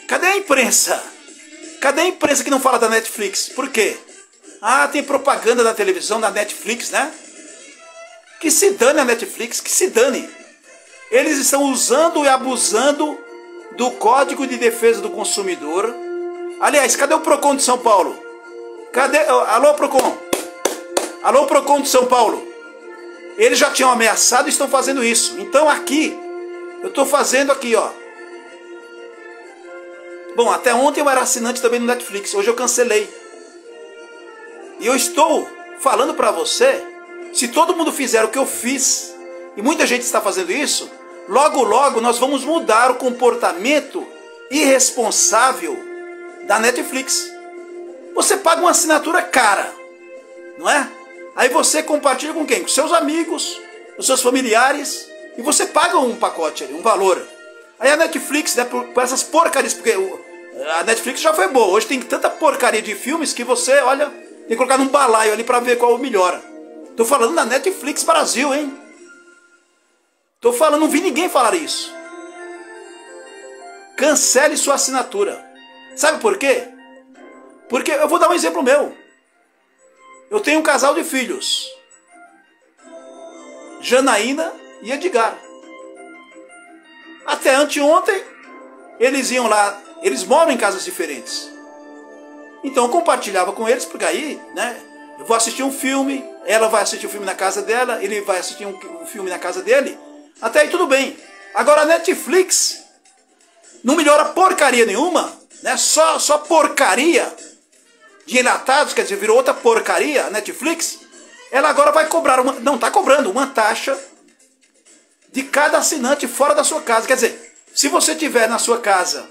Cadê a imprensa? Cadê a imprensa que não fala da Netflix? Por quê? Ah, tem propaganda da televisão, da Netflix, né? Que se dane a Netflix, que se dane. Eles estão usando e abusando do Código de Defesa do Consumidor. Aliás, cadê o Procon de São Paulo? Cadê? Alô, Procon? Alô, Procon de São Paulo? Eles já tinham ameaçado e estão fazendo isso. Então aqui, eu estou fazendo aqui, ó. Bom, até ontem eu era assinante também no Netflix. Hoje eu cancelei. E eu estou falando para você, se todo mundo fizer o que eu fiz, e muita gente está fazendo isso, logo logo nós vamos mudar o comportamento irresponsável da Netflix. Você paga uma assinatura cara, não é? Aí você compartilha com quem? Com seus amigos, com seus familiares, e você paga um pacote ali, um valor. Aí a Netflix, né, por essas porcarias, porque a Netflix já foi boa, hoje tem tanta porcaria de filmes que você, olha, tem que colocar num balaio ali para ver qual melhora. Tô falando da Netflix Brasil, hein? Tô falando, não vi ninguém falar isso. Cancele sua assinatura. Sabe por quê? Porque eu vou dar um exemplo meu. Eu tenho um casal de filhos, Janaína e Edgar. Até anteontem, eles iam lá, eles moram em casas diferentes. Então eu compartilhava com eles, porque aí, né, eu vou assistir um filme, ela vai assistir um filme na casa dela, ele vai assistir um filme na casa dele, até aí tudo bem. Agora a Netflix não melhora porcaria nenhuma, né, só porcaria de enlatados, quer dizer, virou outra porcaria, a Netflix. Ela agora vai cobrar, não está cobrando, uma taxa de cada assinante fora da sua casa. Quer dizer, se você tiver na sua casa,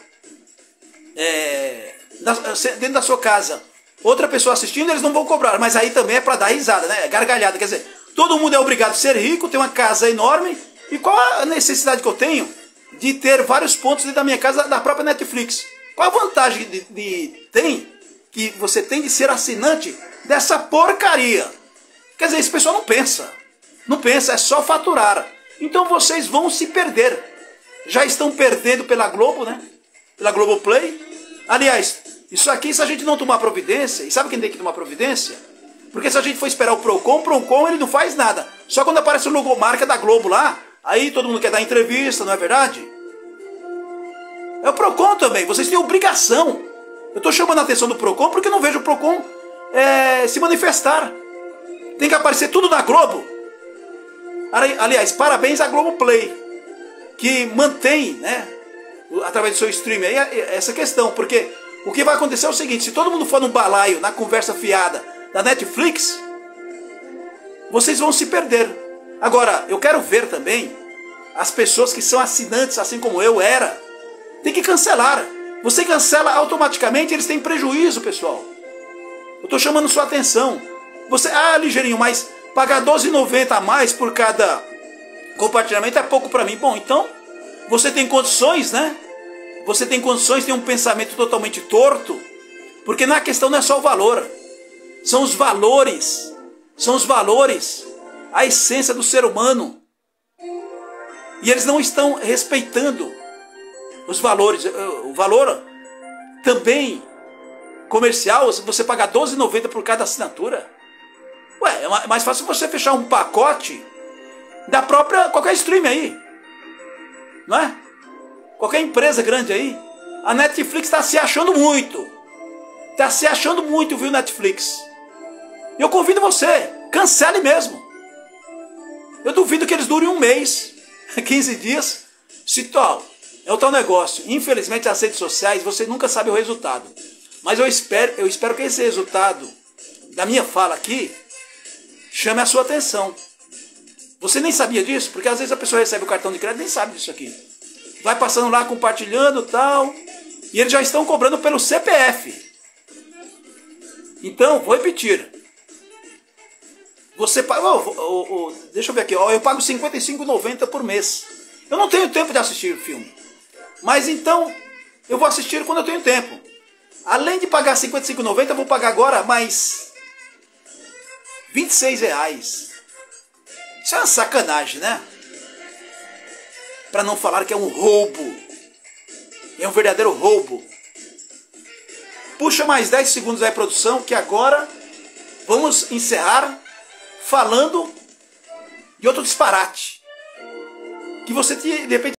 dentro da sua casa, outra pessoa assistindo, eles não vão cobrar. Mas aí também é para dar risada, né? Gargalhada. Quer dizer, todo mundo é obrigado a ser rico, ter uma casa enorme. E qual a necessidade que eu tenho de ter vários pontos dentro da minha casa da própria Netflix? Qual a vantagem que você tem de ser assinante dessa porcaria? Quer dizer, esse pessoal não pensa. Não pensa, é só faturar. Então vocês vão se perder. Já estão perdendo pela Globo, né? Pela Globoplay. Aliás, isso aqui, se a gente não tomar providência, e sabe quem tem que tomar providência? Porque se a gente for esperar o Procon ele não faz nada. Só quando aparece o logomarca da Globo lá, aí todo mundo quer dar entrevista, não é verdade? É o Procon também, vocês têm obrigação. Eu estou chamando a atenção do Procon porque eu não vejo o Procon se manifestar. Tem que aparecer tudo na Globo. Aliás, parabéns à Globoplay, que mantém, né, através do seu stream aí, essa questão. Porque o que vai acontecer é o seguinte: se todo mundo for no balaio, na conversa fiada da Netflix, vocês vão se perder. Agora, eu quero ver também as pessoas que são assinantes, assim como eu era, tem que cancelar. Você cancela automaticamente, eles têm prejuízo, pessoal. Eu estou chamando sua atenção. Você, ligeirinho, mas pagar R$12,90 a mais por cada compartilhamento é pouco para mim. Bom, então, você tem condições, né? Você tem condições, tem um pensamento totalmente torto, porque na questão não é só o valor, são os valores, a essência do ser humano. E eles não estão respeitando os valores. O valor também comercial, você pagar R$12,90 por cada assinatura. Ué, é mais fácil você fechar um pacote da própria, qualquer stream aí, não é? Qualquer empresa grande aí. A Netflix está se achando muito. Está se achando muito, viu, Netflix? Eu convido você, cancele mesmo. Eu duvido que eles durem um mês, 15 dias. É o tal negócio. Infelizmente, as redes sociais, você nunca sabe o resultado. Mas eu espero que esse resultado da minha fala aqui chame a sua atenção. Você nem sabia disso? Porque às vezes a pessoa recebe o cartão de crédito e nem sabe disso aqui. Vai passando lá, compartilhando e tal. E eles já estão cobrando pelo CPF. Então, vou repetir. Você paga... deixa eu ver aqui. Eu pago R$55,90 por mês. Eu não tenho tempo de assistir o filme. Mas então, eu vou assistir quando eu tenho tempo. Além de pagar R$55,90, eu vou pagar agora mais R$26. Isso é uma sacanagem, né? Para não falar que é um roubo. É um verdadeiro roubo. Puxa mais 10 segundos aí, produção, que agora vamos encerrar falando de outro disparate. Que você, de repente,